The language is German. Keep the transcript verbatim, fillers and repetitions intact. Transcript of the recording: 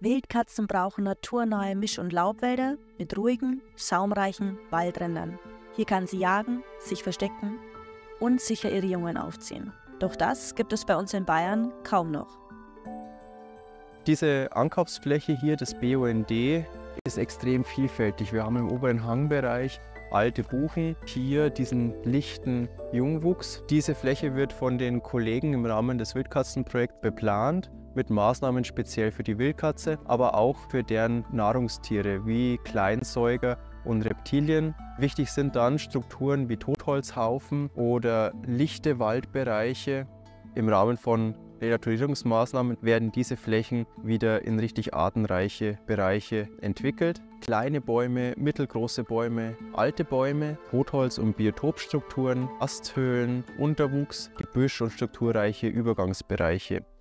Wildkatzen brauchen naturnahe Misch- und Laubwälder mit ruhigen, saumreichen Waldrändern. Hier kann sie jagen, sich verstecken und sicher ihre Jungen aufziehen. Doch das gibt es bei uns in Bayern kaum noch. Diese Ankaufsfläche hier, das B U N D, ist extrem vielfältig. Wir haben im oberen Hangbereich alte Buchen, hier diesen lichten Jungwuchs. Diese Fläche wird von den Kollegen im Rahmen des Wildkatzenprojekts beplant, mit Maßnahmen speziell für die Wildkatze, aber auch für deren Nahrungstiere wie Kleinsäuger und Reptilien. Wichtig sind dann Strukturen wie Totholzhaufen oder lichte Waldbereiche. Im Rahmen von Renaturierungsmaßnahmen werden diese Flächen wieder in richtig artenreiche Bereiche entwickelt. Kleine Bäume, mittelgroße Bäume, alte Bäume, Totholz- und Biotopstrukturen, Asthöhlen, Unterwuchs, Gebüsch und strukturreiche Übergangsbereiche.